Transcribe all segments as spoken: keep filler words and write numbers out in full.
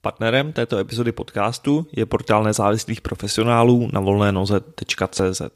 Partnerem této epizody podcastu je portál nezávislých profesionálů na volné noze tečka cé zet.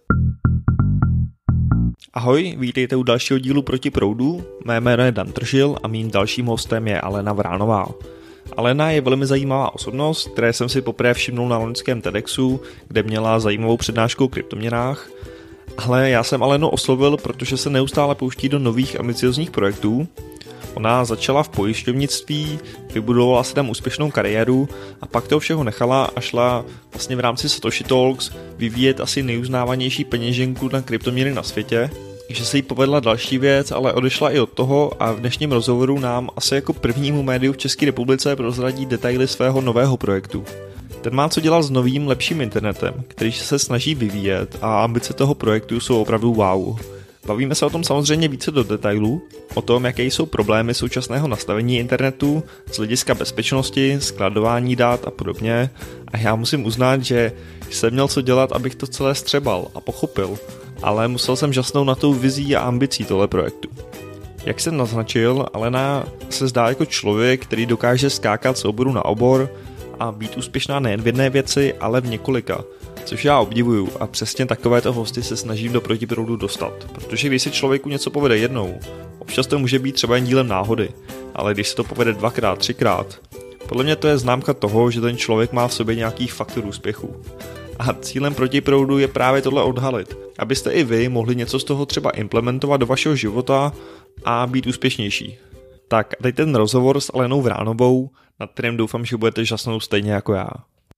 Ahoj, vítejte u dalšího dílu Proti proudu. Mé jméno je Dan Tržil a mým dalším hostem je Alena Vránová. Alena je velmi zajímavá osobnost, které jsem si poprvé všimnul na loňském TEDxu, kde měla zajímavou přednášku o kryptoměnách. Ale já jsem Alenu oslovil, protože se neustále pouští do nových ambiciozních projektů. Ona začala v pojišťovnictví, vybudovala si tam úspěšnou kariéru a pak toho všeho nechala a šla vlastně v rámci Satoshi Talks vyvíjet asi nejuznávanější peněženku na kryptoměny na světě. Že se jí povedla další věc, ale odešla i od toho a v dnešním rozhovoru nám asi jako prvnímu médiu v České republice prozradí detaily svého nového projektu. Ten má co dělat s novým, lepším internetem, který se snaží vyvíjet a ambice toho projektu jsou opravdu wow. Bavíme se o tom samozřejmě více do detailů, o tom, jaké jsou problémy současného nastavení internetu z hlediska bezpečnosti, skladování dat a podobně. A já musím uznat, že jsem měl co dělat, abych to celé střebal a pochopil, ale musel jsem žasnout na tou vizí a ambicí tohle projektu. Jak jsem naznačil, Alena se zdá jako člověk, který dokáže skákat z oboru na obor a být úspěšná nejen v jedné věci, ale v několika. Což já obdivuju a přesně takovéto hosty se snažím do protiproudu dostat. Protože když se člověku něco povede jednou, občas to může být třeba jen dílem náhody, ale když se to povede dvakrát, třikrát, podle mě to je známka toho, že ten člověk má v sobě nějaký faktor úspěchu. A cílem protiproudu je právě tohle odhalit, abyste i vy mohli něco z toho třeba implementovat do vašeho života a být úspěšnější. Tak a teď ten rozhovor s Alenou Vránovou, nad kterým doufám, že budete žasnout stejně jako já.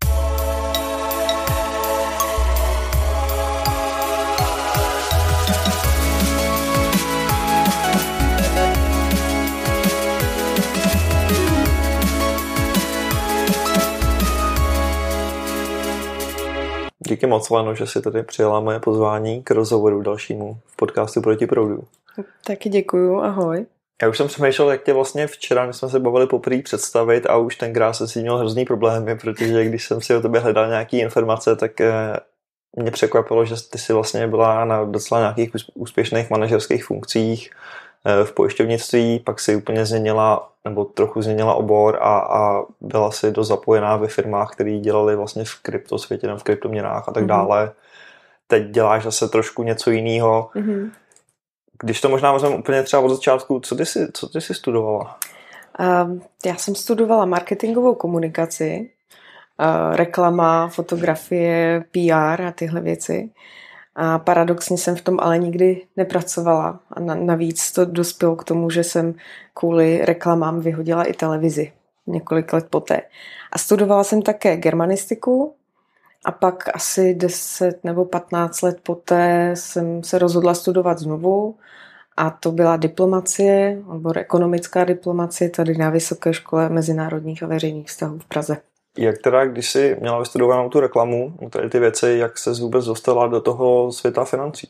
Díky moc, Leno, že jsi tady přijala moje pozvání k rozhovoru dalšímu v podcastu Proti proudu. Taky děkuju, ahoj. Já už jsem přemýšlel, jak tě vlastně včera, my jsme se bavili poprvé představit a už tenkrát jsem si měl hrozný problémy, protože když jsem si o tobě hledal nějaké informace, tak mě překvapilo, že ty jsi vlastně byla na docela nějakých úspěšných manažerských funkcích v pojišťovnictví, pak si úplně změnila, nebo trochu změnila obor a, a byla si dost zapojená ve firmách, které dělali vlastně v kryptosvětě, v kryptoměnách a tak dále. Teď děláš zase trošku něco jiného. Mm-hmm. Když to možná vezmeme úplně třeba od začátku, co ty jsi, co ty jsi studovala? Uh, já jsem studovala marketingovou komunikaci, uh, reklama, fotografie, P R a tyhle věci. A paradoxně jsem v tom ale nikdy nepracovala. A na, navíc to dospělo k tomu, že jsem kvůli reklamám vyhodila i televizi několik let poté. A studovala jsem také germanistiku a pak asi deset nebo patnáct let poté jsem se rozhodla studovat znovu a to byla diplomacie, obor ekonomická diplomacie tady na Vysoké škole mezinárodních a veřejných vztahů v Praze. Jak teda, když jsi měla vystudovanou tu reklamu, tady ty věci, jak ses vůbec dostala do toho světa financí?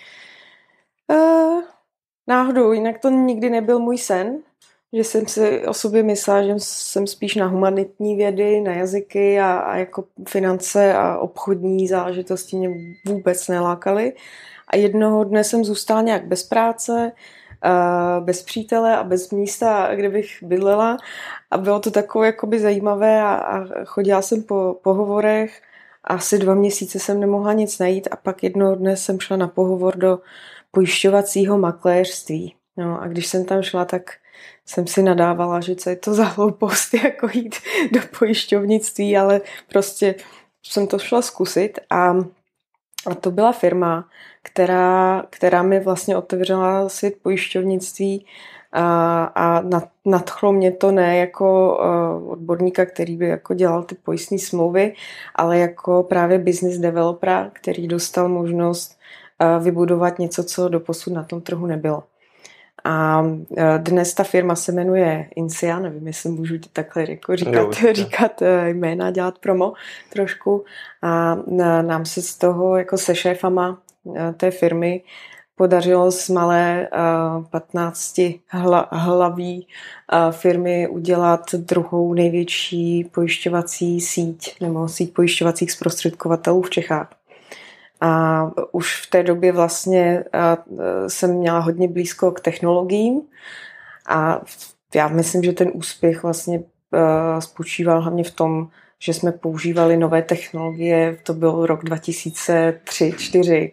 Uh, náhodou, jinak to nikdy nebyl můj sen, že jsem si o sobě myslela, že jsem spíš na humanitní vědy, na jazyky a, a jako finance a obchodní záležitosti mě vůbec nelákaly. A jednoho dne jsem zůstala nějak bez práce, bez přítele a bez místa, kde bych bydlela a bylo to takové jakoby zajímavé a, a chodila jsem po pohovorech a asi dva měsíce jsem nemohla nic najít a pak jednoho dne jsem šla na pohovor do pojišťovacího makléřství. No a když jsem tam šla, tak jsem si nadávala, že co je to za hloupost jako jít do pojišťovnictví, ale prostě jsem to šla zkusit a A to byla firma, která, která mi vlastně otevřela svět pojišťovnictví a, a nadchlo mě to ne jako uh, odborníka, který by jako dělal ty pojistné smlouvy, ale jako právě business developera, který dostal možnost uh, vybudovat něco, co doposud na tom trhu nebylo. A dnes ta firma se jmenuje Insia, nevím, jestli můžu takhle jako říkat, jo, říkat jména, dělat promo trošku. A nám se z toho jako se šéfama té firmy podařilo z malé patnácti hlaví firmy udělat druhou největší pojišťovací síť nebo síť pojišťovacích zprostředkovatelů v Čechách. A už v té době vlastně jsem měla hodně blízko k technologiím a já myslím, že ten úspěch vlastně spočíval hlavně v tom, že jsme používali nové technologie, to byl rok dva tisíce tři dva tisíce čtyři,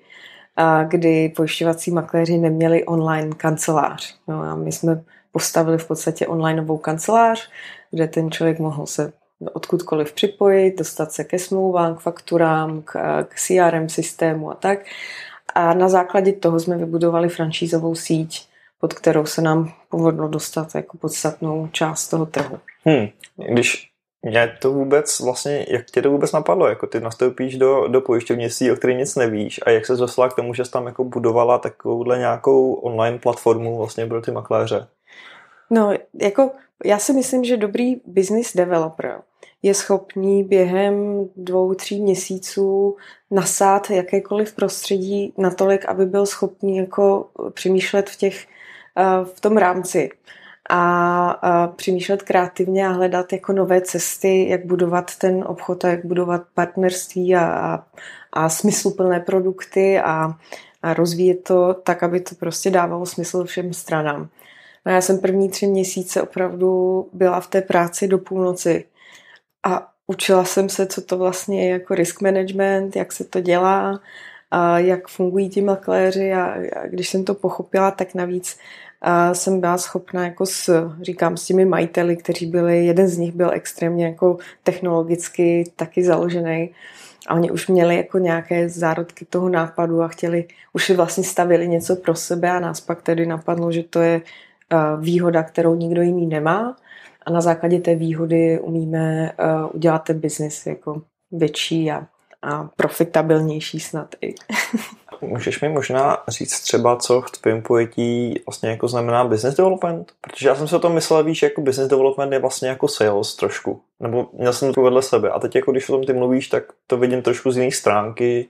kdy pojišťovací makléři neměli online kancelář. No a my jsme postavili v podstatě onlineovou kancelář, kde ten člověk mohl se odkudkoliv připojit, dostat se ke smlouvám, k fakturám, k, k C R M systému a tak. A na základě toho jsme vybudovali franšízovou síť, pod kterou se nám povedlo dostat jako podstatnou část toho trhu. Hmm. Když mě to vůbec vlastně, jak tě to vůbec napadlo? Jako ty nastoupíš do, do pojišťovnictví, o kterém nic nevíš, a jak se dostala k tomu, že jsi tam jako budovala takovouhle nějakou online platformu vlastně pro ty makléře? No, jako já si myslím, že dobrý business developer je schopný během dvou, tří měsíců nasát jakékoliv prostředí natolik, aby byl schopný jako přemýšlet v těch, v tom rámci a, a přemýšlet kreativně a hledat jako nové cesty, jak budovat ten obchod a jak budovat partnerství a, a, a smysluplné produkty a, a rozvíjet to tak, aby to prostě dávalo smysl všem stranám. No já jsem první tři měsíce opravdu byla v té práci do půlnoci a učila jsem se, co to vlastně je jako risk management, jak se to dělá, a jak fungují ti makléři a, a když jsem to pochopila, tak navíc a jsem byla schopna jako s, říkám, s těmi majiteli, kteří byli, jeden z nich byl extrémně jako technologicky taky založený a oni už měli jako nějaké zárodky toho nápadu a chtěli, už si vlastně stavili něco pro sebe a nás pak tedy napadlo, že to je výhoda, kterou nikdo jiný nemá a na základě té výhody umíme udělat ten biznis jako větší a, a profitabilnější snad i. Můžeš mi možná říct třeba, co v tvém pojetí vlastně jako znamená business development? Protože já jsem si o tom myslel, víš, jako business development je vlastně jako sales trošku. Nebo měl jsem to vedle sebe. A teď jako když o tom ty mluvíš, tak to vidím trošku z jiné stránky.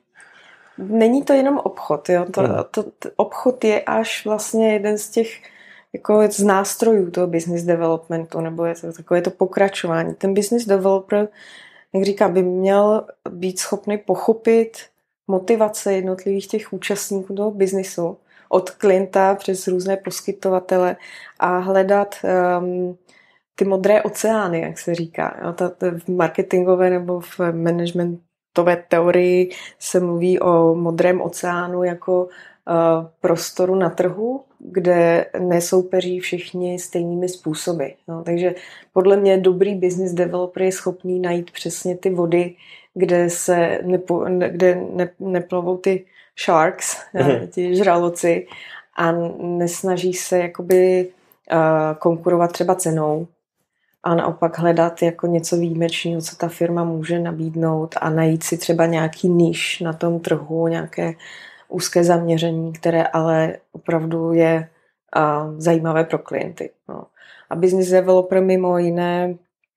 Není to jenom obchod, jo. To, hmm. to, to, obchod je až vlastně jeden z těch jako z nástrojů toho business developmentu, nebo je to takové to pokračování. Ten business developer, jak říkám, by měl být schopný pochopit motivace jednotlivých těch účastníků toho biznisu, od klienta přes různé poskytovatele a hledat um, ty modré oceány, jak se říká. Jo, ta, ta v marketingové nebo v managementové teorii se mluví o modrém oceánu jako uh, prostoru na trhu, kde nesoupeří všichni stejnými způsoby. No, takže podle mě dobrý business developer je schopný najít přesně ty vody, kde se nepo, ne, kde ne, neplovou ty sharks, mm-hmm. ti žraloci a nesnaží se jakoby uh, konkurovat třeba cenou a naopak hledat jako něco výjimečného, co ta firma může nabídnout a najít si třeba nějaký níž na tom trhu, nějaké úzké zaměření, které ale opravdu je uh, zajímavé pro klienty. No. A business developer mimo jiné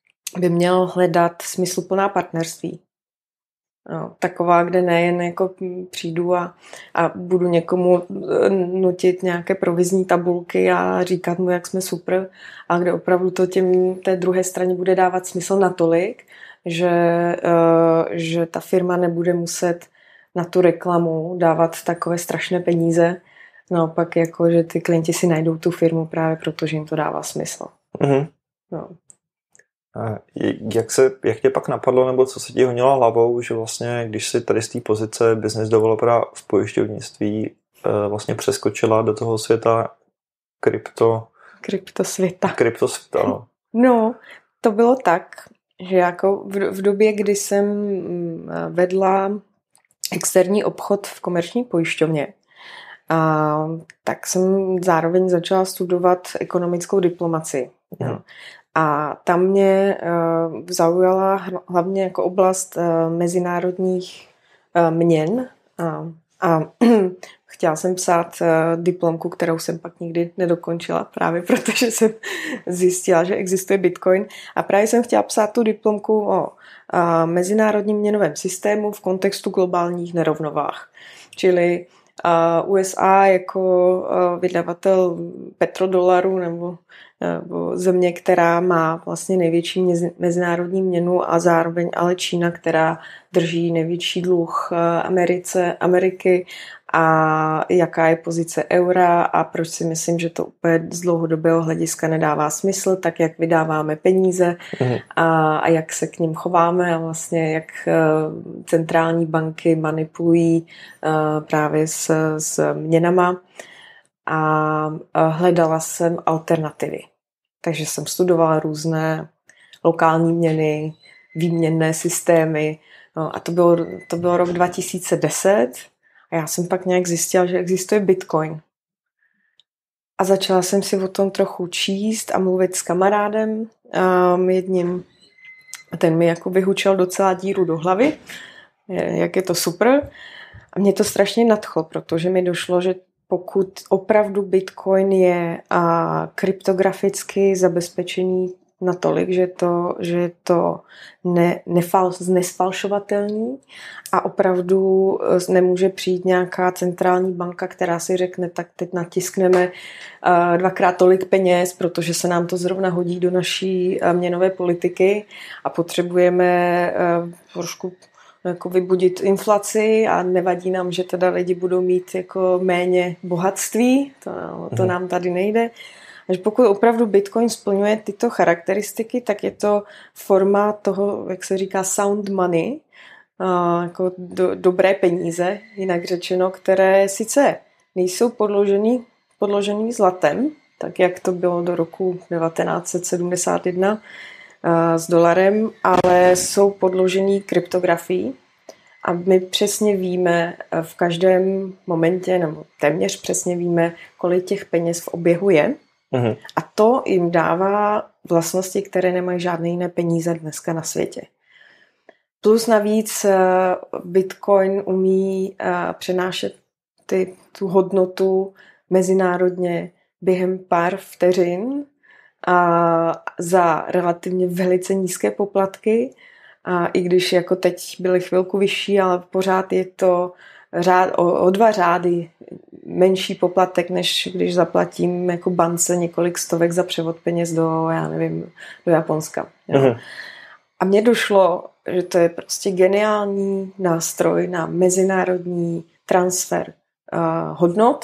by měl hledat smysluplná partnerství. No, taková, kde nejen jako přijdu a, a budu někomu nutit nějaké provizní tabulky a říkat mu, jak jsme super, a kde opravdu to těm, té druhé straně bude dávat smysl natolik, že, uh, že ta firma nebude muset na tu reklamu dávat takové strašné peníze. Naopak, jako, že ty klienti si najdou tu firmu právě proto, že jim to dává smysl. Mm-hmm. No. Jak, se, jak tě pak napadlo, nebo co se ti honilo hlavou, že vlastně, když si tady z té pozice business developera v pojišťovnictví vlastně přeskočila do toho světa krypto... Kryptosvěta. Kryptosvěta, no. No, to bylo tak, že jako v, v době, kdy jsem vedla externí obchod v komerční pojišťovně, a, tak jsem zároveň začala studovat ekonomickou diplomaci. Hmm. No. A tam mě uh, zaujala hlavně jako oblast uh, mezinárodních uh, měn a, a chtěla jsem psát uh, diplomku, kterou jsem pak nikdy nedokončila, právě protože jsem zjistila, že existuje Bitcoin a právě jsem chtěla psát tu diplomku o uh, mezinárodním měnovém systému v kontextu globálních nerovnovách. Čili uh, U S A jako uh, vydavatel petrodolaru nebo nebo země, která má vlastně největší mezinárodní měnu a zároveň ale Čína, která drží největší dluh Americe, Ameriky a jaká je pozice eura a proč si myslím, že to úplně z dlouhodobého hlediska nedává smysl, tak jak vydáváme peníze mm. a, a jak se k ním chováme a vlastně jak centrální banky manipulují právě s, s měnama a hledala jsem alternativy. Takže jsem studovala různé lokální měny, výměnné systémy. No a to bylo, to bylo rok dva tisíce deset a já jsem pak nějak zjistila, že existuje Bitcoin. A začala jsem si o tom trochu číst a mluvit s kamarádem um, jedním. A ten mi jako vyhučel docela díru do hlavy, jak je to super. A mě to strašně nadchlo, protože mi došlo, že pokud opravdu Bitcoin je a kryptograficky zabezpečený natolik, že to, že je to ne, nefal, nesfalšovatelný a opravdu nemůže přijít nějaká centrální banka, která si řekne, tak teď natiskneme uh, dvakrát tolik peněz, protože se nám to zrovna hodí do naší uh, měnové politiky a potřebujeme uh, trošku jako vybudit inflaci a nevadí nám, že teda lidi budou mít jako méně bohatství, to, to nám tady nejde. Až pokud opravdu Bitcoin splňuje tyto charakteristiky, tak je to forma toho, jak se říká, sound money, jako do, dobré peníze, jinak řečeno, které sice nejsou podložený, podložený zlatem, tak jak to bylo do roku devatenáct set sedmdesát jedna s dolarem, ale jsou podložený kryptografií a my přesně víme v každém momentě, nebo téměř přesně víme, kolik těch peněz v oběhu je. Uhum. A to jim dává vlastnosti, které nemají žádné jiné peníze dneska na světě. Plus navíc Bitcoin umí přenášet ty, tu hodnotu mezinárodně během pár vteřin a za relativně velice nízké poplatky. A i když jako teď byly chvilku vyšší, ale pořád je to řád, o, o dva řády menší poplatek, než když zaplatím jako bance několik stovek za převod peněz do, já nevím, do Japonska. Mhm. A mně došlo, že to je prostě geniální nástroj na mezinárodní transfer uh, hodnot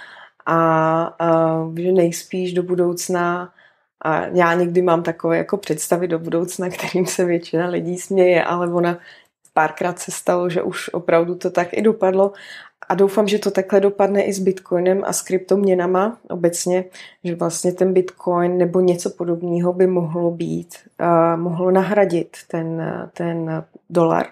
a uh, že nejspíš do budoucna, a já někdy mám takové jako představy do budoucna, kterým se většina lidí směje, ale ona párkrát se stalo, že už opravdu to tak i dopadlo a doufám, že to takhle dopadne i s Bitcoinem a s kryptoměnama obecně, že vlastně ten Bitcoin nebo něco podobného by mohlo být, uh, mohlo nahradit ten, ten dolar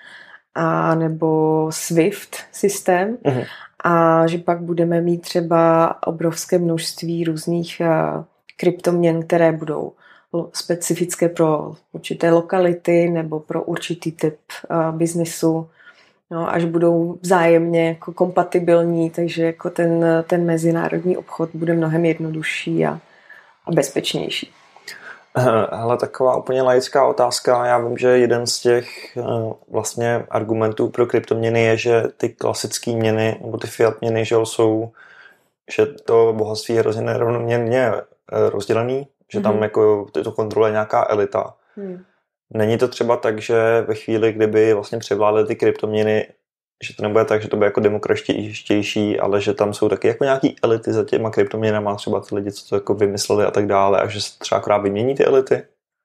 a nebo SWIFT systém uh-huh. a že pak budeme mít třeba obrovské množství různých uh, kryptoměn, které budou specifické pro určité lokality nebo pro určitý typ uh, biznesu, no, až budou vzájemně jako kompatibilní, takže jako ten, ten mezinárodní obchod bude mnohem jednodušší a, a bezpečnější. Hele, taková úplně laická otázka. Já vím, že jeden z těch uh, vlastně argumentů pro kryptoměny je, že ty klasické měny nebo ty fiat měny, že jsou, že to bohatství je hrozně nerovnoměrně rozdělený, že tam mm-hmm. jako to kontroluje nějaká elita. Mm. Není to třeba tak, že ve chvíli, kdyby vlastně převládly ty kryptoměny, že to nebude tak, že to bude jako demokratičtější, ale že tam jsou taky jako nějaký elity za těma kryptoměnama, třeba ty lidi, co to jako vymysleli a tak dále, a že se třeba akorát vymění ty elity?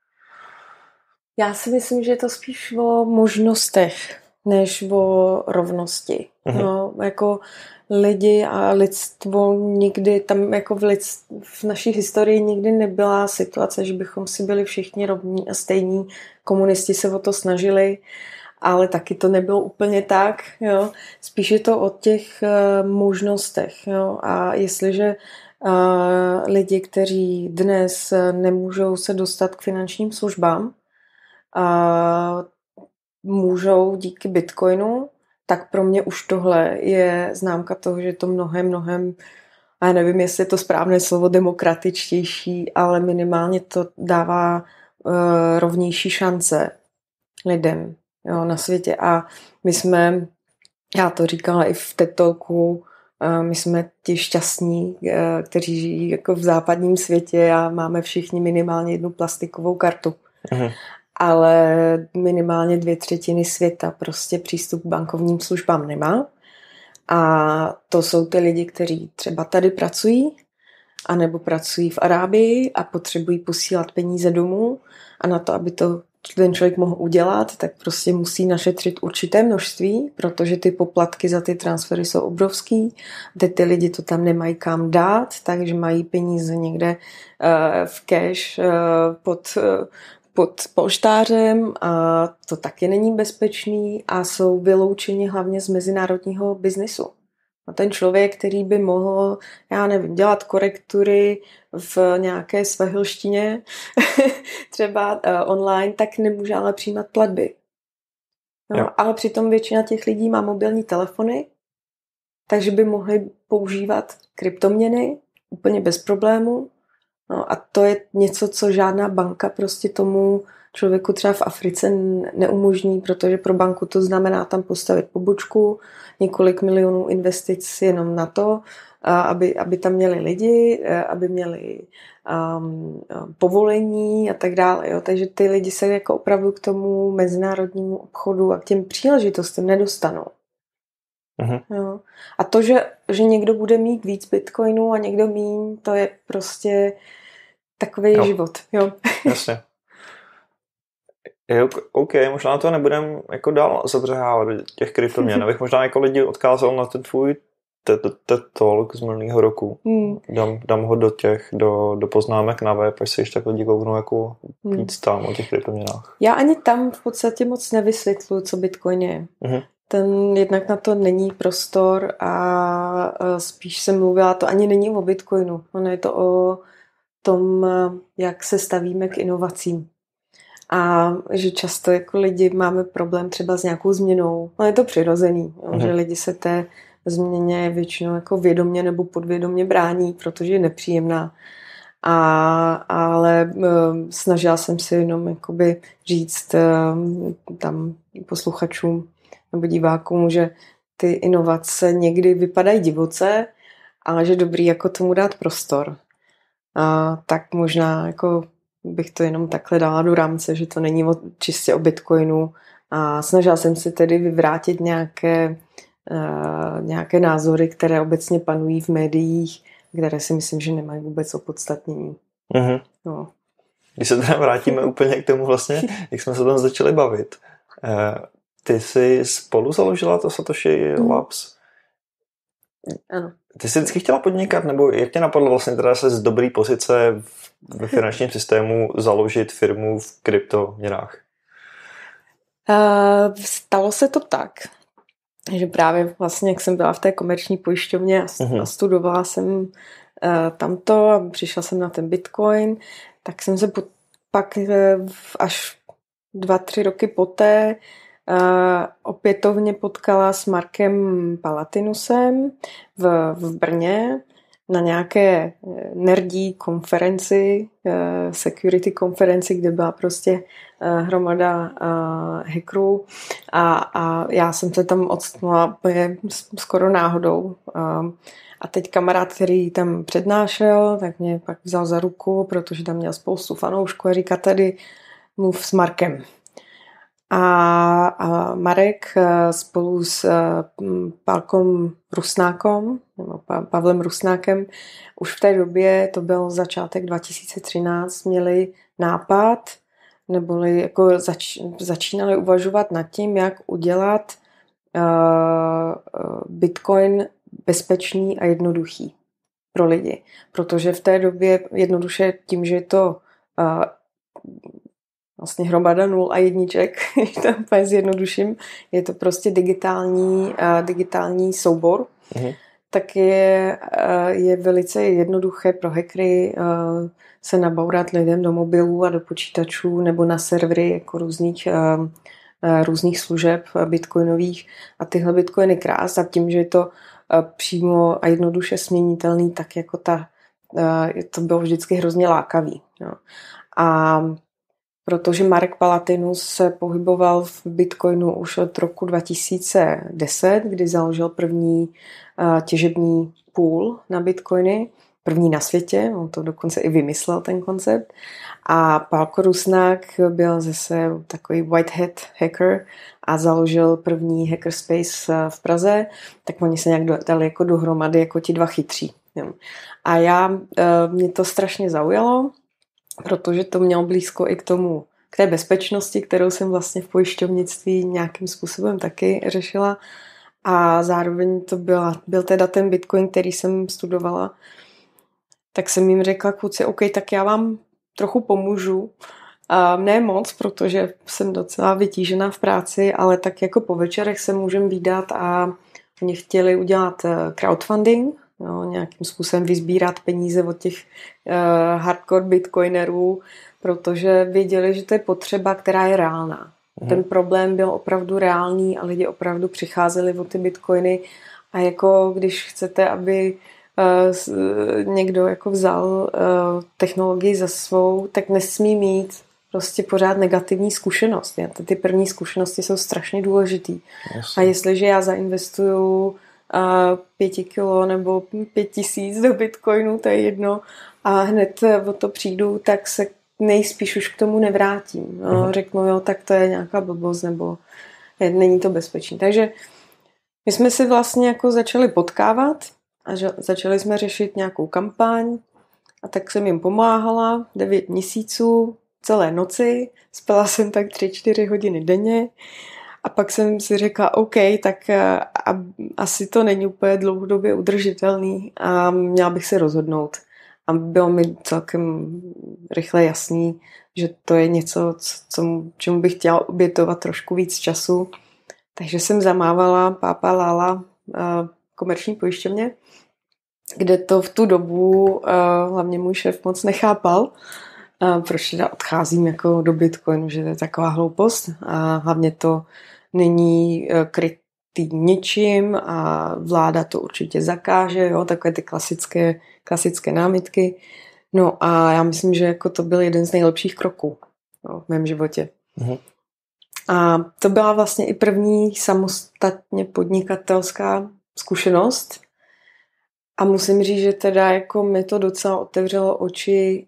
Já si myslím, že je to spíš o možnostech, než o rovnosti. Mm-hmm. No, jako lidi a lidstvo nikdy, tam jako v, lidstv, v naší historii nikdy nebyla situace, že bychom si byli všichni rovní a stejní. Komunisti se o to snažili, ale taky to nebylo úplně tak. Jo. Spíš je to o těch uh, možnostech. Jo. A jestliže uh, lidi, kteří dnes nemůžou se dostat k finančním službám, uh, můžou díky Bitcoinu, tak pro mě už tohle je známka toho, že je to mnohem, mnohem, a já nevím, jestli je to správné slovo, demokratičtější, ale minimálně to dává uh, rovnější šance lidem, jo, na světě. A my jsme, já to říkala i v TED Talku, uh, my jsme ti šťastní, uh, kteří žijí jako v západním světě a máme všichni minimálně jednu plastikovou kartu. Aha. Ale minimálně dvě třetiny světa prostě přístup k bankovním službám nemá. A to jsou ty lidi, kteří třeba tady pracují, anebo pracují v Arábii a potřebují posílat peníze domů a na to, aby to ten člověk mohl udělat, tak prostě musí našetřit určité množství, protože ty poplatky za ty transfery jsou obrovský. Teď ty lidi to tam nemají kam dát, takže mají peníze někde uh, v cash uh, pod, uh, pod polštářem a to taky není bezpečný a jsou vyloučeni hlavně z mezinárodního biznisu. A ten člověk, který by mohl, já nevím, dělat korektury v nějaké svahilštině, třeba uh, online, tak nemůže ale přijímat platby. No, ale přitom většina těch lidí má mobilní telefony, takže by mohli používat kryptoměny úplně bez problému. No, a to je něco, co žádná banka prostě tomu člověku třeba v Africe neumožní, protože pro banku to znamená tam postavit pobočku, několik milionů investic jenom na to, aby, aby tam měli lidi, aby měli um, povolení a tak dále. Jo. Takže ty lidi se jako opravdu k tomu mezinárodnímu obchodu a k těm příležitostem nedostanou. Uh-huh. Jo. A to, že, že někdo bude mít víc bitcoinů a někdo míň, to je prostě takový jo. život. Jo. Jasně. Jo, OK, možná to nebudem jako dál zabřehávat do těch kryptoměn. Abych možná jako lidi odkázal na ten tvůj TED Talk z minulého roku. Hmm. Dám, dám ho do těch, do, do poznámek na web, až si ještě tak lidi kouknou jako hmm. víc tam o těch kryptoměnách. Já ani tam v podstatě moc nevysvětluji, co Bitcoin je. Uh-huh. Ten jednak na to není prostor a spíš jsem mluvila, to ani není o Bitcoinu. Ono je to o tom, jak se stavíme k inovacím. A že často jako lidi máme problém třeba s nějakou změnou. No je to přirozený, jo, uh-huh. že lidi se té změně většinou jako vědomě nebo podvědomě brání, protože je nepříjemná. A, ale um, snažila jsem se jenom jakoby říct um, tam posluchačům nebo divákům, že ty inovace někdy vypadají divoce, ale že dobrý jako tomu dát prostor. A tak možná jako bych to jenom takhle dala do rámce, že to není o, čistě o Bitcoinu a snažila jsem se tedy vyvrátit nějaké, uh, nějaké názory, které obecně panují v médiích, které si myslím, že nemají vůbec opodstatnění. Uh-huh. No. Když se teda vrátíme úplně k tomu vlastně, jak jsme se tam začali bavit. Uh, ty jsi spolu založila to Satoshi Labs? Ano. Ty jsi vždycky chtěla podnikat, nebo jak tě napadlo vlastně teda se z dobré pozice ve finančním systému založit firmu v kryptoměnách? Uh, stalo se to tak, že právě vlastně, jak jsem byla v té komerční pojišťovně a uh-huh. studovala jsem uh, tamto a přišla jsem na ten Bitcoin, tak jsem se pot, pak uh, až dva, tři roky poté Uh, opětovně potkala s Markem Palatinusem v, v Brně na nějaké nerdí konferenci, uh, security konferenci, kde byla prostě uh, hromada uh, hackerů a, a já jsem se tam odstnula úplně skoro náhodou. Uh, a teď kamarád, který tam přednášel, tak mě pak vzal za ruku, protože tam měl spoustu fanoušků a říká tady mluv s Markem. A, a Marek spolu s Pálkom Rusnákom, nebo Pavlem Rusnákem, už v té době, to byl začátek dva tisíce třináct, měli nápad, neboli jako zač, začínali uvažovat nad tím, jak udělat uh, Bitcoin bezpečný a jednoduchý pro lidi. Protože v té době jednoduše tím, že je to uh, vlastně hromada nul a jedniček, když to úplně zjednoduším, je to prostě digitální, uh, digitální soubor, mm-hmm. tak je, uh, je velice jednoduché pro hackery uh, se nabourat lidem do mobilů a do počítačů nebo na servery jako různých, uh, uh, různých služeb uh, bitcoinových a tyhle bitcoiny krás a tím, že je to uh, přímo a jednoduše směnitelný, tak jako ta, uh, to bylo vždycky hrozně lákavý. Jo. A protože Marek Palatinus se pohyboval v Bitcoinu už od roku dva tisíce deset, kdy založil první uh, těžební půl na Bitcoiny, první na světě, on to dokonce i vymyslel ten koncept. A Pálko Rusnák byl zase takový white hat hacker a založil první hackerspace v Praze, tak oni se nějak dali jako dohromady jako ti dva chytří. A já, mě to strašně zaujalo, protože to mělo blízko i k tomu, k té bezpečnosti, kterou jsem vlastně v pojišťovnictví nějakým způsobem taky řešila. A zároveň to byla, byl teda ten Bitcoin, který jsem studovala. Tak jsem jim řekla, kluci, OK, tak já vám trochu pomůžu. A ne moc, protože jsem docela vytížená v práci, ale tak jako po večerech se můžeme vídat a oni chtěli udělat crowdfunding, jo, nějakým způsobem vysbírat peníze od těch uh, hardcore bitcoinerů, protože věděli, že to je potřeba, která je reálná. Mhm. Ten problém byl opravdu reálný a lidi opravdu přicházeli o ty bitcoiny a jako když chcete, aby uh, někdo jako vzal uh, technologii za svou, tak nesmí mít prostě pořád negativní zkušenost. Ty první zkušenosti jsou strašně důležitý. Jasně. A jestliže já zainvestuju a pěti kilo nebo pět tisíc do bitcoinu, to je jedno, a hned o to přijdu, tak se nejspíš už k tomu nevrátím. No, uh-huh. Řeknu, jo, tak to je nějaká blbost, nebo je, není to bezpečný. Takže my jsme si vlastně jako začali potkávat a že, začali jsme řešit nějakou kampaň a tak jsem jim pomáhala devět měsíců, celé noci, spala jsem tak tři čtyři hodiny denně. A pak jsem si řekla, OK, tak a, asi to není úplně dlouhodobě udržitelný a měla bych se rozhodnout. A bylo mi celkem rychle jasný, že to je něco, co, čemu bych chtěla obětovat trošku víc času. Takže jsem zamávala pápa Lála komerční pojišťovně, kde to v tu dobu hlavně můj šéf moc nechápal, proč teda odcházím jako do Bitcoinu, že to je taková hloupost a hlavně to není krytý ničím a vláda to určitě zakáže, jo, takové ty klasické, klasické námitky. No a já myslím, že jako to byl jeden z nejlepších kroků, jo, v mém životě. Mhm. A to byla vlastně i první samostatně podnikatelská zkušenost a musím říct, že teda jako mi to docela otevřelo oči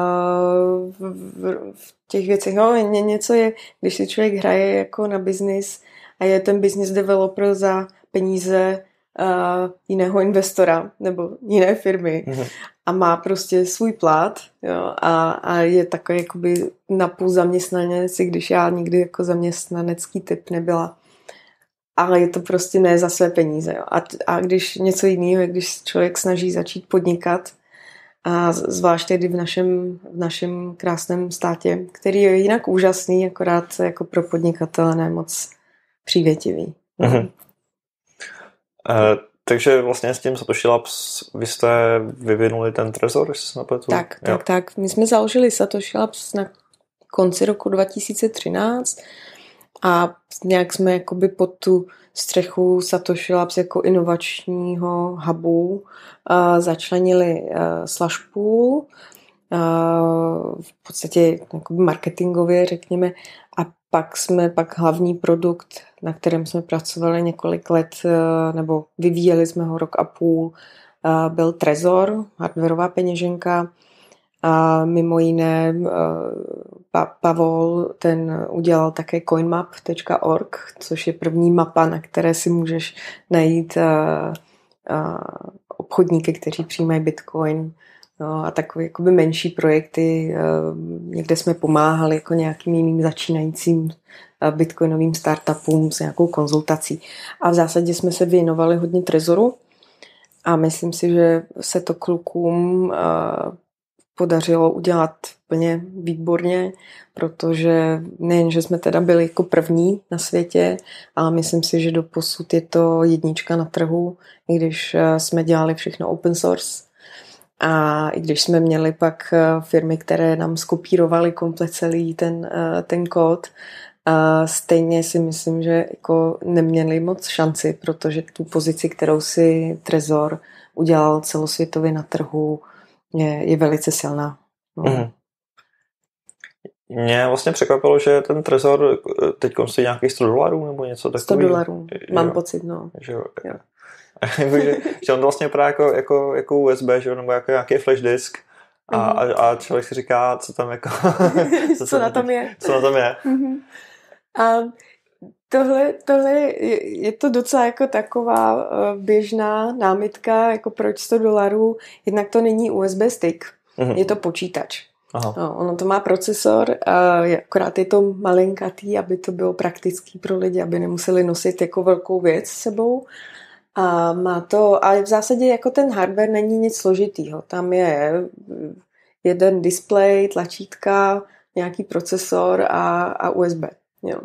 v, v, v těch věcech. No, něco je, když si člověk hraje jako na biznis a je ten business developer za peníze uh, jiného investora nebo jiné firmy mm-hmm. a má prostě svůj plat, jo, a, a je takový jakoby napůl zaměstnanec, i když já nikdy jako zaměstnanecký typ nebyla. Ale je to prostě ne za své peníze. Jo. A, a když něco jiného, když člověk snaží začít podnikat, a zvlášť tedy v našem, v našem krásném státě, který je jinak úžasný, akorát jako pro podnikatele ne moc přívětivý. Mhm. Uh, takže vlastně s tím Satoshi Labs vy jste vyvinuli ten Trezor, jestli se napletu? Tak, tak, tak. My jsme založili Satoshi Labs na konci roku dva tisíce třináct a nějak jsme jakoby pod tu střechu Satoshi Labs jako inovačního hubu uh, začlenili uh, Slashpool, uh, v podstatě jakoby marketingově řekněme, a pak jsme, pak hlavní produkt, na kterém jsme pracovali několik let, uh, nebo vyvíjeli jsme ho rok a půl, uh, byl Trezor, hardwarová peněženka. A mimo jiné pa- Pavol, ten udělal také coinmap tečka org, což je první mapa, na které si můžeš najít uh, uh, obchodníky, kteří přijímají Bitcoin, no, a takové jakoby menší projekty. Uh, někde jsme pomáhali jako nějakým jiným začínajícím uh, bitcoinovým startupům s nějakou konzultací. A v zásadě jsme se věnovali hodně Trezoru a myslím si, že se to klukům uh, podařilo udělat úplně výborně, protože nejen, že jsme teda byli jako první na světě, ale myslím si, že doposud je to jednička na trhu, i když jsme dělali všechno open source. A i když jsme měli pak firmy, které nám skopírovaly komplet celý ten, ten kód, stejně si myslím, že jako neměli moc šanci, protože tu pozici, kterou si Trezor udělal celosvětově na trhu, je, je velice silná. No. Mm. Mě vlastně překvapilo, že ten Trezor teď stojí nějakých sto dolarů nebo něco takového. sto dolarů, mám jo. pocit, no. Jo. Jo. že, že on to vlastně vypadá jako, jako, jako U S B, že? Nebo jako nějaký flash disk. A, a, a člověk si říká, co tam jako... co, co na tom je. Co na tom je. A tohle, tohle je, je to docela jako taková běžná námitka, jako proč sto dolarů, jednak to není U S B stick, mm-hmm. je to počítač. Aha. No, ono to má procesor, a akorát je to malinkatý, aby to bylo praktický pro lidi, aby nemuseli nosit jako velkou věc s sebou. A má to, ale v zásadě jako ten hardware není nic složitýho. Tam je jeden displej, tlačítka, nějaký procesor a, a U S B. Jo.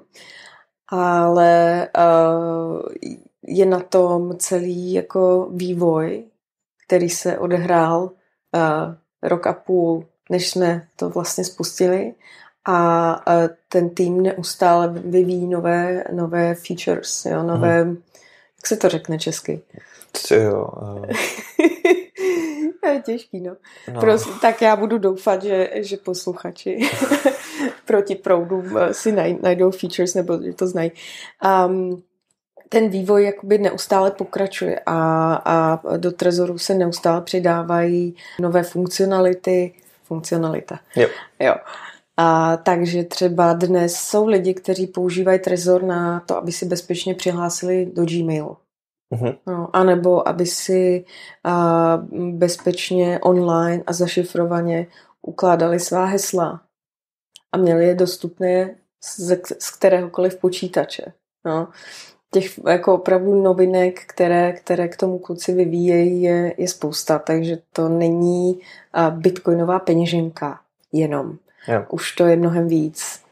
Ale uh, je na tom celý jako vývoj, který se odehrál uh, rok a půl, než jsme to vlastně spustili. A uh, ten tým neustále vyvíjí nové, nové features, jo, nové, hmm. jak se to řekne česky? Jo. Uh... je těžký, no. no. Prostě, tak já budu doufat, že, že posluchači proti proudu si naj, najdou features, nebo že to znají. Um, ten vývoj jakoby neustále pokračuje a, a do Trezoru se neustále přidávají nové funkcionality. Funkcionalita. Jo. jo. A takže třeba dnes jsou lidi, kteří používají Trezor na to, aby si bezpečně přihlásili do Gmailu. Uh-huh. No, anebo aby si uh, bezpečně online a zašifrovaně ukládali svá hesla a měli je dostupné z, z kteréhokoliv počítače. No. Těch jako opravdu novinek, které, které k tomu kluci vyvíjejí, je, je spousta, takže to není uh, bitcoinová peněženka jenom. Jo. Už to je mnohem víc.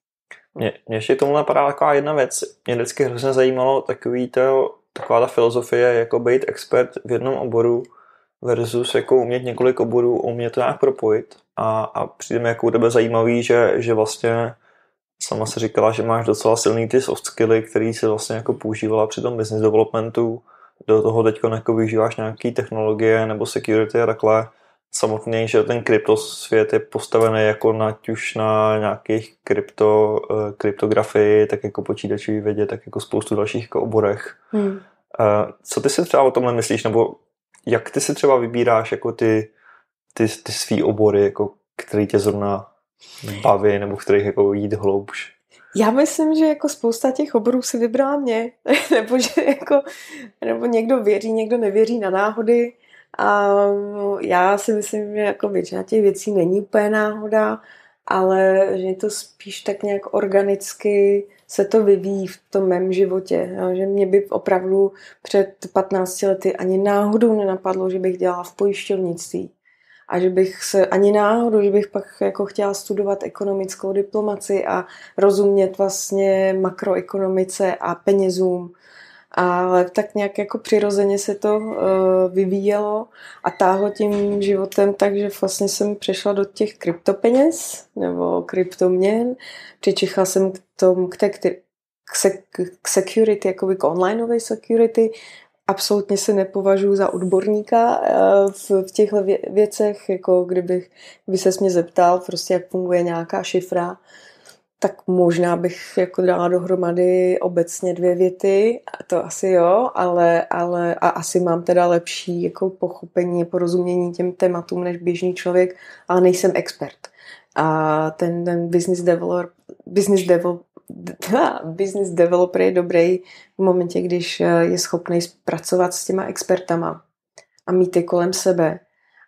Mě, mě ještě tomu napadá taková jedna věc. Mě vždycky hrozně zajímalo takový to, taková ta filozofie, jako být expert v jednom oboru versus jako umět několik oborů, umět to nějak propojit. A, a přijde mi jako u tebe zajímavý, že, že vlastně sama se říkala, že máš docela silný ty soft skilly, který si vlastně jako používala při tom business developmentu. Do toho teďko jako využíváš nějaký technologie nebo security a takhle. Samotný, že ten kryptosvět je postavený jako nať už na nějakých krypto, kryptografii, tak jako počítačový vědě, tak jako spoustu dalších jako oborech. Hmm. Co ty si třeba o tomhle myslíš, nebo jak ty si třeba vybíráš jako ty, ty, ty svý obory, jako který tě zrovna baví, nebo v kterých jako jít hloubš? Já myslím, že jako spousta těch oborů si vybrala mě, nebo že jako, nebo někdo věří, někdo nevěří na náhody. A já si myslím, že jako většina těch věcí není úplně náhoda, ale že je to spíš tak nějak organicky se to vyvíjí v tom mém životě. Jo? Že mě by opravdu před patnácti lety ani náhodou nenapadlo, že bych dělala v pojišťovnictví. A že bych se ani náhodou, že bych pak jako chtěla studovat ekonomickou diplomaci a rozumět vlastně makroekonomice a penězům. Ale tak nějak jako přirozeně se to uh, vyvíjelo a táhlo tím životem, takže vlastně jsem přešla do těch kryptopeněz nebo kryptoměn. Přičichala jsem k tomu, k, té, k, se, k security, jakoby k onlineové security. Absolutně se nepovažuji za odborníka uh, v, v těchto vě, věcech, jako kdybych, kdyby ses mě zeptal, prostě jak funguje nějaká šifra, tak možná bych jako dala dohromady obecně dvě věty, to asi jo, ale, ale a asi mám teda lepší jako pochopení, porozumění těm tématům než běžný člověk, ale nejsem expert. A ten, ten business developer, business develop, business developer je dobrý v momentě, když je schopný pracovat s těma expertama a mít je kolem sebe.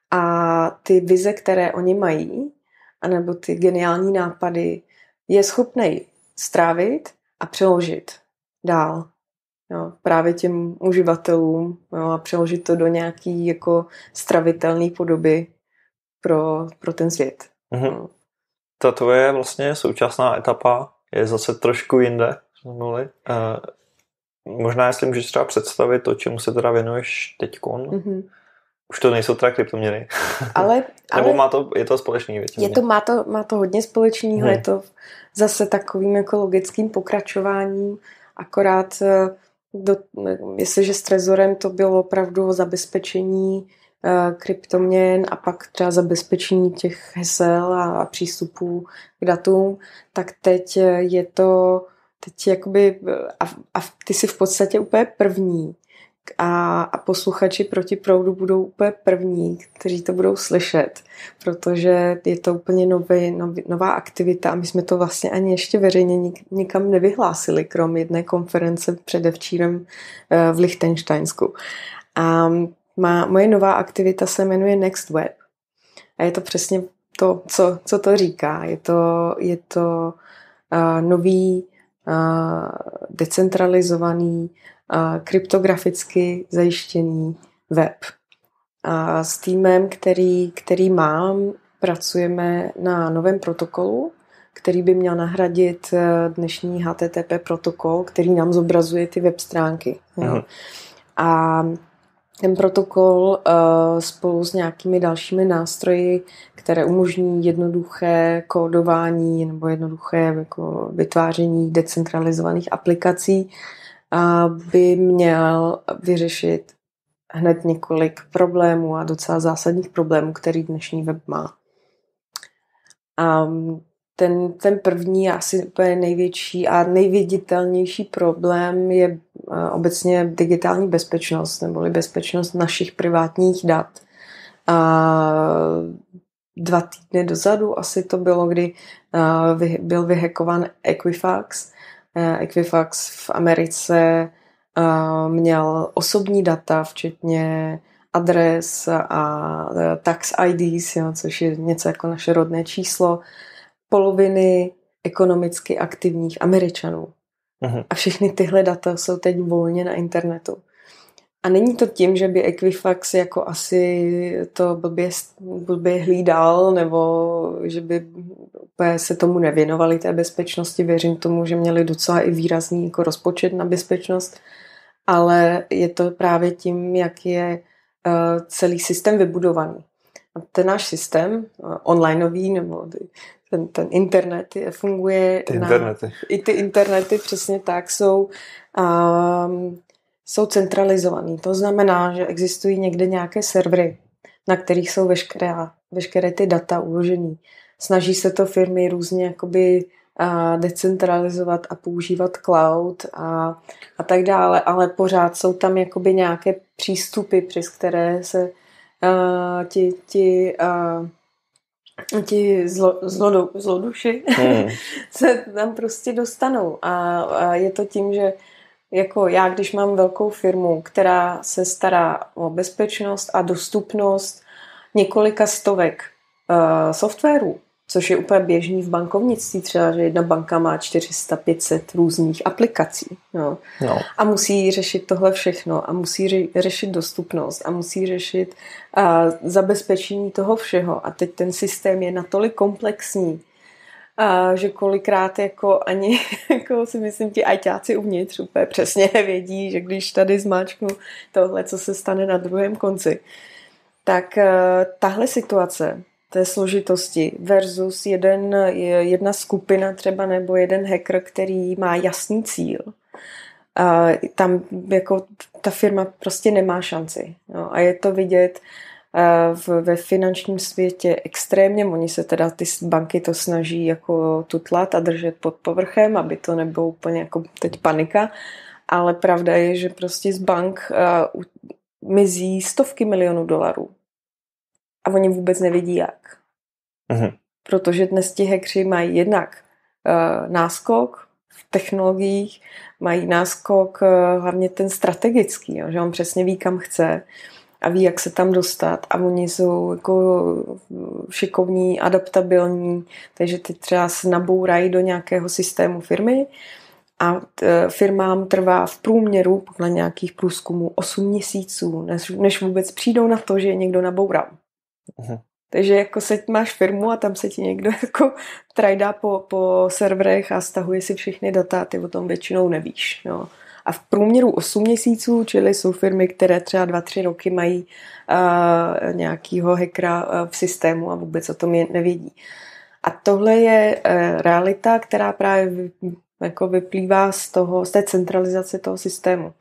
A ty vize, které oni mají, anebo ty geniální nápady, je schopný strávit a přeložit dál. Jo, právě těm uživatelům, jo, a přeložit to do nějaký jako stravitelné podoby pro, pro ten svět. Mm-hmm. No. Ta tvoje vlastně současná etapa je zase trošku jinde. Uh, možná, jestli můžeš třeba představit to, čemu se teda věnuješ teďkon. Mm-hmm. Už to nejsou teda kryptoměny. Ale, ale nebo má to, je to společný většině? Je to, má, to, má to hodně společného, hmm. je to zase takovým jako logickým pokračováním, akorát do, jestliže s Trezorem to bylo opravdu o zabezpečení uh, kryptoměn a pak třeba zabezpečení těch hesel a, a přístupů k datům, tak teď je to teď jakoby, a, a ty jsi v podstatě úplně první, A, a posluchači Proti proudu budou úplně první, kteří to budou slyšet, protože je to úplně nový, nový, nová aktivita a my jsme to vlastně ani ještě veřejně nik, nikam nevyhlásili, krom jedné konference předevčírem v Lichtensteinsku. A má, moje nová aktivita se jmenuje Next Web a je to přesně to, co, co to říká. Je to, je to uh, nový, uh, decentralizovaný, kryptograficky zajištěný web. A s týmem, který, který mám, pracujeme na novém protokolu, který by měl nahradit dnešní H T T P protokol, který nám zobrazuje ty web stránky. Jo. A ten protokol uh, spolu s nějakými dalšími nástroji, které umožní jednoduché kódování nebo jednoduché jako vytváření decentralizovaných aplikací, by měl vyřešit hned několik problémů a docela zásadních problémů, který dnešní web má. A ten, ten první, asi úplně největší a nejviditelnější problém je obecně digitální bezpečnost, neboli bezpečnost našich privátních dat. A dva týdny dozadu asi to bylo, kdy byl vyhackován Equifax. Equifax v Americe měl osobní data, včetně adres a tax I Ds, jo, což je něco jako naše rodné číslo, poloviny ekonomicky aktivních Američanů. Aha. A všechny tyhle data jsou teď volně na internetu. A není to tím, že by Equifax jako asi to blbě, blbě hlídal, nebo že by se tomu nevěnovali té bezpečnosti. Věřím tomu, že měli docela i výrazný jako rozpočet na bezpečnost, ale je to právě tím, jak je uh, celý systém vybudovaný. A ten náš systém, uh, onlineový, nebo ten, ten internet funguje... Ty na, internety. I ty internety přesně tak jsou... Um, jsou centralizovaný. To znamená, že existují někde nějaké servery, na kterých jsou veškeré, veškeré ty data uložený. Snaží se to firmy různě jakoby a, decentralizovat a používat cloud a, a tak dále, ale pořád jsou tam jakoby nějaké přístupy, přes které se a, ti, ti, a, ti zlo, zlo, zloduši hmm. se tam prostě dostanou. A, a je to tím, že jako já, když mám velkou firmu, která se stará o bezpečnost a dostupnost několika stovek uh, softwarů, což je úplně běžný v bankovnictví, třeba, že jedna banka má čtyři sta pět set různých aplikací. No. No. A musí řešit tohle všechno a musí ře- řešit dostupnost a musí řešit uh, zabezpečení toho všeho. A teď ten systém je natolik komplexní, a že kolikrát jako ani jako si myslím ti ajťáci uvnitř úplně přesně vědí, že když tady zmáčknu tohle, co se stane na druhém konci. Tak tahle situace té složitosti versus jeden, jedna skupina třeba nebo jeden hacker, který má jasný cíl, a tam jako ta firma prostě nemá šanci. No, a je to vidět V, ve finančním světě extrémně. Oni se teda, ty banky to snaží jako tutlat a držet pod povrchem, aby to nebylo úplně jako teď panika, ale pravda je, že prostě z bank uh, mizí stovky milionů dolarů. A oni vůbec nevidí jak. Uh-huh. Protože dnes ti hackři mají jednak uh, náskok v technologiích, mají náskok uh, hlavně ten strategický, jo, že on přesně ví, kam chce a ví, jak se tam dostat. A oni jsou jako šikovní, adaptabilní, takže teď třeba se nabourají do nějakého systému firmy a firmám trvá v průměru podle nějakých průzkumů osm měsíců, než, než vůbec přijdou na to, že je někdo naboural. Uh-huh. Takže jako se máš firmu a tam se ti někdo jako trajdá po, po serverech a stahuje si všechny data, ty o tom většinou nevíš. No. A v průměru osm měsíců, čili jsou firmy, které třeba dva tři roky mají uh, nějakýho hackera uh, v systému a vůbec o tom je nevědí. A tohle je uh, realita, která právě vy, jako vyplývá z, toho, z té centralizace toho systému.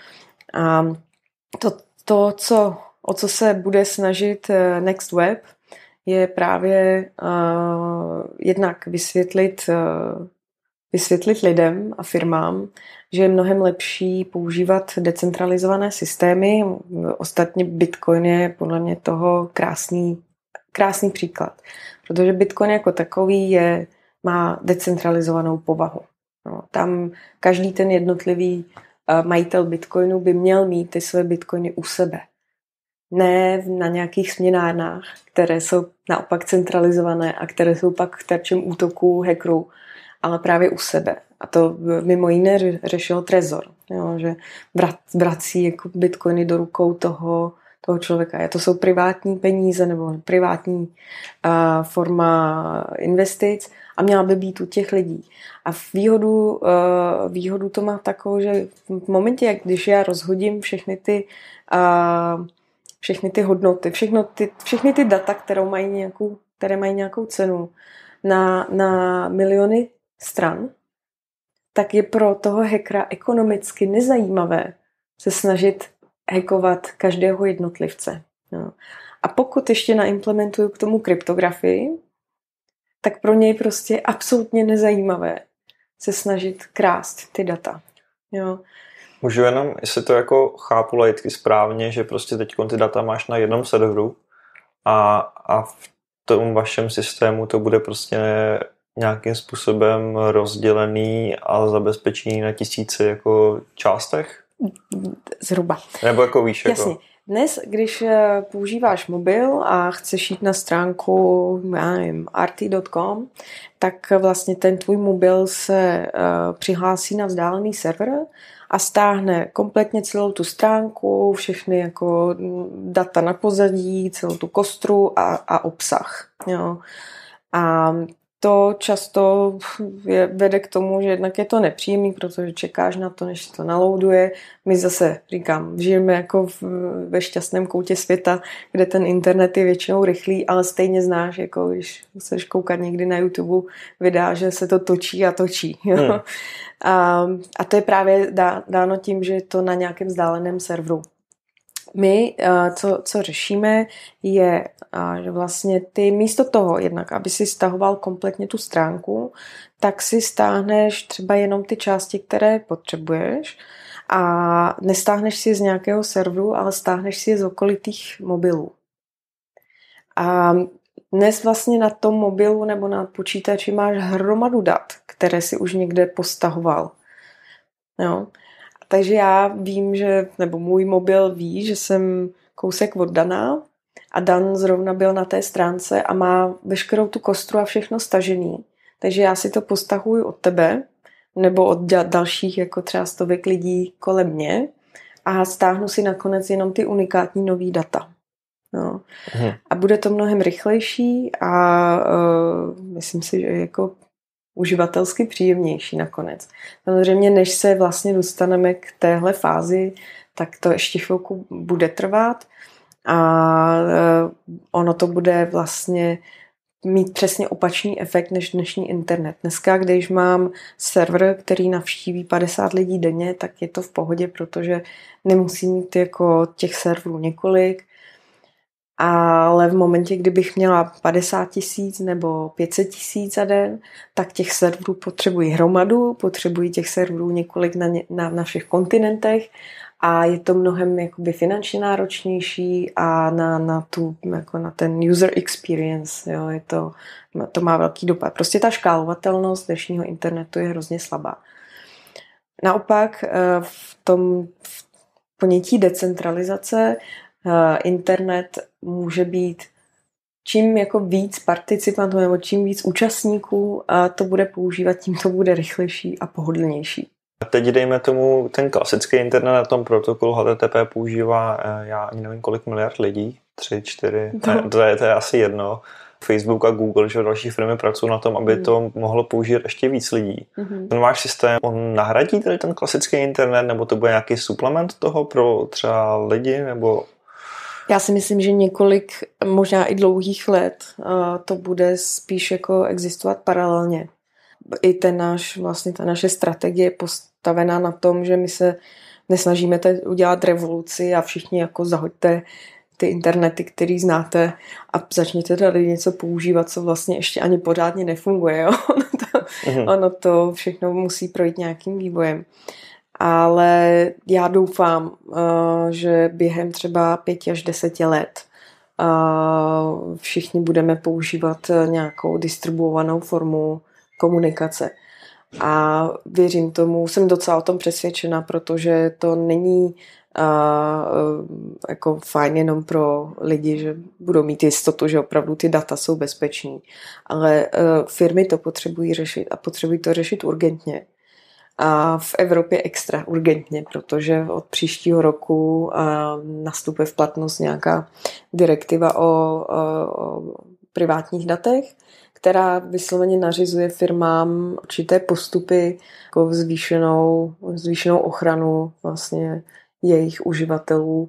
A to, to co, o co se bude snažit uh, Next Web, je právě uh, jednak vysvětlit uh, vysvětlit lidem a firmám, že je mnohem lepší používat decentralizované systémy. Ostatně Bitcoin je podle mě toho krásný, krásný příklad. Protože Bitcoin jako takový je, má decentralizovanou povahu. No, tam každý ten jednotlivý uh, majitel Bitcoinu by měl mít ty své Bitcoiny u sebe. Ne na nějakých směnárnách, které jsou naopak centralizované a které jsou pak terčem útoků hackerů, ale právě u sebe. A to mimo jiné řešil Trezor, jo, že vrací jako bitcoiny do rukou toho, toho člověka. To jsou privátní peníze nebo privátní uh, forma investic a měla by být u těch lidí. A v výhodu, uh, výhodu to má takovou, že v momentě, když já rozhodím všechny ty uh, všechny ty hodnoty, všechno ty, všechny ty data, které mají nějakou, které mají nějakou cenu na, na miliony stran, tak je pro toho hackera ekonomicky nezajímavé se snažit hackovat každého jednotlivce. No. A pokud ještě naimplementuju k tomu kryptografii, tak pro něj prostě je absolutně nezajímavé se snažit krást ty data. Jo. Můžu jenom, jestli to jako chápu laicky správně, že prostě teď ty data máš na jednom serveru a, a v tom vašem systému to bude prostě nějakým způsobem rozdělený a zabezpečený na tisíce jako částech? Zhruba. Nebo jako víš? Jasně. Jako... Dnes, když používáš mobil a chceš jít na stránku já nevím, R T tečka com, tak vlastně ten tvůj mobil se uh, přihlásí na vzdálený server a stáhne kompletně celou tu stránku, všechny jako data na pozadí, celou tu kostru a, a obsah. Jo. A to často je, vede k tomu, že jednak je to nepříjemný, protože čekáš na to, než to naloaduje. My zase, říkám, žijeme jako v, ve šťastném koutě světa, kde ten internet je většinou rychlý, ale stejně znáš, jako když chceš koukat někdy na YouTube videa, že se to točí a točí. Jo? Hmm. A, a to je právě dá, dáno tím, že je to na nějakém vzdáleném serveru. My, co, co řešíme, je, že vlastně ty místo toho, jednak, aby si stahoval kompletně tu stránku, tak si stáhneš třeba jenom ty části, které potřebuješ a nestáhneš si je z nějakého serveru, ale stáhneš si je z okolitých mobilů. A dnes vlastně na tom mobilu nebo na počítači máš hromadu dat, které si už někde postahoval. Jo. Takže já vím, že, nebo můj mobil ví, že jsem kousek od Dana a Dan zrovna byl na té stránce a má veškerou tu kostru a všechno stažený. Takže já si to postahuji od tebe nebo od dalších jako třeba stovek lidí kolem mě a stáhnu si nakonec jenom ty unikátní nový data. No. Mhm. A bude to mnohem rychlejší a uh, myslím si, že jako uživatelsky příjemnější nakonec. Samozřejmě, než se vlastně dostaneme k téhle fázi, tak to ještě chvilku bude trvat a ono to bude vlastně mít přesně opačný efekt než dnešní internet. Dneska, když mám server, který navštíví padesát lidí denně, tak je to v pohodě, protože nemusím mít jako těch serverů několik, ale v momentě, kdybych měla padesát tisíc nebo pět set tisíc za den, tak těch serverů potřebuji hromadu, potřebuji těch serverů několik na, na, na všech kontinentech a je to mnohem jakoby finančně náročnější a na, na, tu, jako na ten user experience, jo, je to, to má velký dopad. Prostě ta škálovatelnost dnešního internetu je hrozně slabá. Naopak v tom v ponětí decentralizace internet může být čím jako víc participantů nebo čím víc účastníků a to bude používat, tím to bude rychlejší a pohodlnější. A teď dejme tomu, ten klasický internet na tom protokolu H T T P používá, já ani nevím kolik miliard lidí, tři, čtyři, no. to, je, to je asi jedno. Facebook a Google, že další firmy pracují na tom, aby mm. to mohlo použít ještě víc lidí. Mm-hmm. Ten váš systém, on nahradí tady ten klasický internet, nebo to bude nějaký suplement toho pro třeba lidi, nebo... Já si myslím, že několik, možná i dlouhých let to bude spíš jako existovat paralelně. I ten náš, vlastně ta naše strategie je postavená na tom, že my se nesnažíme udělat revoluci a všichni jako zahoďte ty internety, který znáte a začněte tady něco používat, co vlastně ještě ani pořádně nefunguje. Jo? to, uh-huh. ono to všechno musí projít nějakým vývojem. Ale já doufám, že během třeba pěti až deseti let všichni budeme používat nějakou distribuovanou formu komunikace. A věřím tomu, jsem docela o tom přesvědčena, protože to není a, jako fajn jenom pro lidi, že budou mít jistotu, že opravdu ty data jsou bezpeční. Ale a, firmy to potřebují řešit a potřebují to řešit urgentně. A v Evropě extra urgentně, protože od příštího roku a, nastupuje v platnost nějaká direktiva o, o, o privátních datech, která vysloveně nařizuje firmám určité postupy jako zvýšenou, zvýšenou ochranu vlastně jejich uživatelů.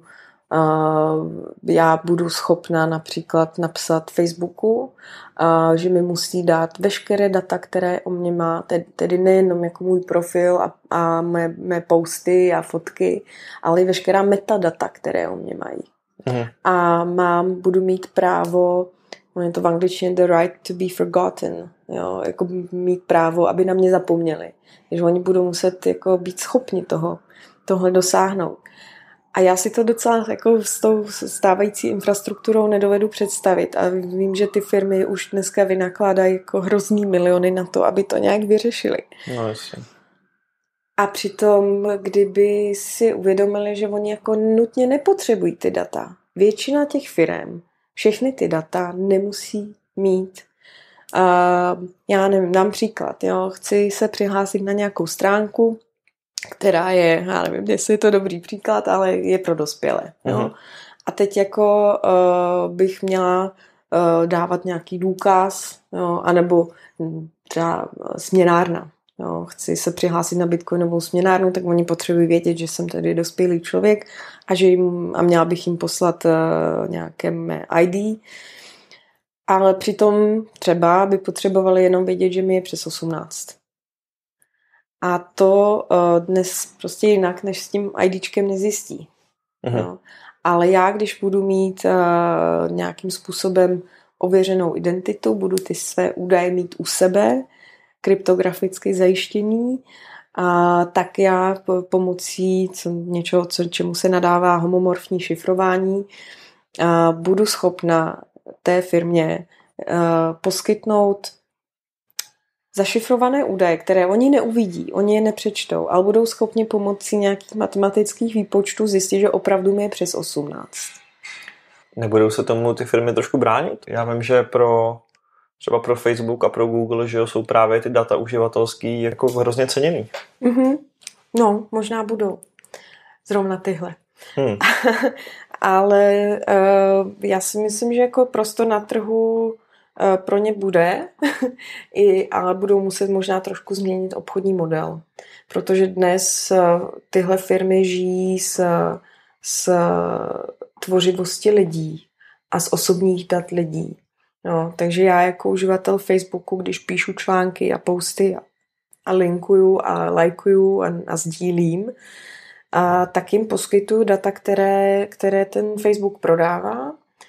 Já budu schopna například napsat Facebooku, že mi musí dát veškeré data, které o mě má, tedy nejenom jako můj profil a, a mé, mé posty a fotky, ale i veškerá metadata, které o mě mají. Mhm. A mám, budu mít právo, je to v angličtině the right to be forgotten, jo, jako mít právo, aby na mě zapomněli. Takže oni budou muset jako být schopni toho, tohle dosáhnout. A já si to docela jako s tou stávající infrastrukturou nedovedu představit. A vím, že ty firmy už dneska vynakládají jako hrozný miliony na to, aby to nějak vyřešili. No, jasně. A přitom, kdyby si uvědomili, že oni jako nutně nepotřebují ty data. Většina těch firem všechny ty data nemusí mít. Uh, já nevím, dám příklad. Jo. Chci se přihlásit na nějakou stránku, která je, já nevím, jestli je to dobrý příklad, ale je pro dospělé. Jo. Uh-huh. A teď jako uh, bych měla uh, dávat nějaký důkaz, jo, anebo třeba směnárna. Jo. Chci se přihlásit na bitcoinovou směnárnu, tak oni potřebují vědět, že jsem tedy dospělý člověk a že jim, a měla bych jim poslat uh, nějaké mé í dé. Ale přitom třeba by potřebovali jenom vědět, že mi je přes osmnáct. A to uh, dnes prostě jinak, než s tím IDčkem nezjistí. Uh-huh. No. Ale já, když budu mít uh, nějakým způsobem ověřenou identitu, budu ty své údaje mít u sebe, kryptograficky zajištění, a tak já pomocí co, něčeho, co, čemu se nadává homomorfní šifrování, a budu schopna té firmě a, poskytnout zašifrované údaje, které oni neuvidí, oni je nepřečtou, ale budou schopni pomocí nějakých matematických výpočtů zjistit, že opravdu mi je přes osmnáct. Nebudou se tomu ty firmy trošku bránit? Já vím, že pro třeba pro Facebook a pro Google, že jsou právě ty data uživatelský jako hrozně ceněný. Mm-hmm. No, možná budou. Zrovna tyhle. Hmm. Ale uh, já si myslím, že jako prostor na trhu uh, pro ně bude, I, ale budou muset možná trošku změnit obchodní model. Protože dnes uh, tyhle firmy žijí z, z tvořivosti lidí a z osobních dat lidí. No, takže já jako uživatel Facebooku, když píšu články a posty a, a linkuju a lajkuju a, a sdílím, a tak jim poskytuju data, které, které ten Facebook prodává.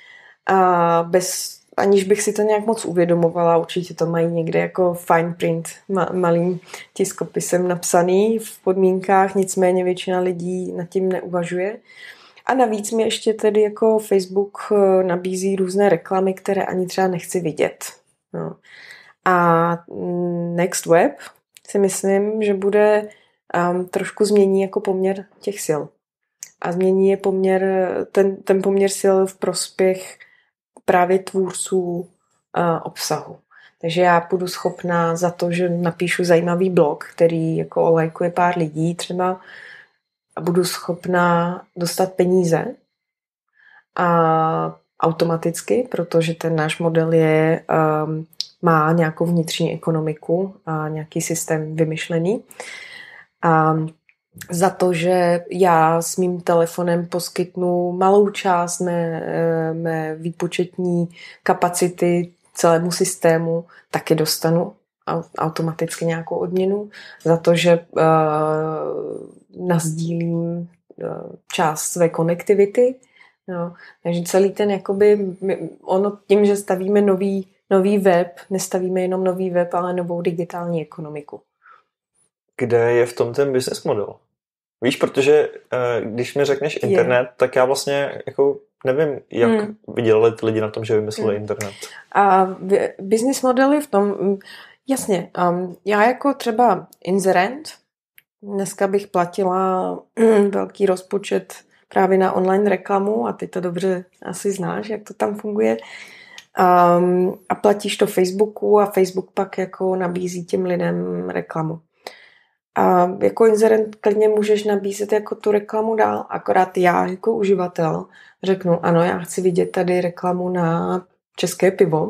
A bez, aniž bych si to nějak moc uvědomovala, určitě to mají někde jako fine print, ma, malým tiskopisem napsaný v podmínkách, nicméně většina lidí nad tím neuvažuje. A navíc mi ještě tedy jako Facebook nabízí různé reklamy, které ani třeba nechci vidět. No. A Next Web si myslím, že bude um, trošku změní jako poměr těch sil. A změní je poměr, ten, ten poměr sil v prospěch právě tvůrců uh, obsahu. Takže já budu schopná za to, že napíšu zajímavý blog, který jako olajkuje pár lidí třeba, a budu schopná dostat peníze a automaticky, protože ten náš model je, um, má nějakou vnitřní ekonomiku a nějaký systém vymyšlený. A za to, že já s mým telefonem poskytnu malou část mé, mé výpočetní kapacity celému systému, taky dostanu automaticky nějakou odměnu za to, že uh, nasdílím uh, část své konektivity. No. Takže celý ten, jakoby, ono tím, že stavíme nový nový web, nestavíme jenom nový web, ale novou digitální ekonomiku. Kde je v tom ten business model? Víš, protože když mi řekneš internet, je. tak já vlastně jako nevím, jak hmm. vydělali ty lidi na tom, že vymysleli hmm. internet. A business model je v tom, jasně, um, já jako třeba inzerent, dneska bych platila velký rozpočet právě na online reklamu a ty to dobře asi znáš, jak to tam funguje. Um, a platíš to Facebooku a Facebook pak jako nabízí těm lidem reklamu. A jako inzerent klidně můžeš nabízet jako tu reklamu dál, akorát já jako uživatel řeknu, ano, já chci vidět tady reklamu na české pivo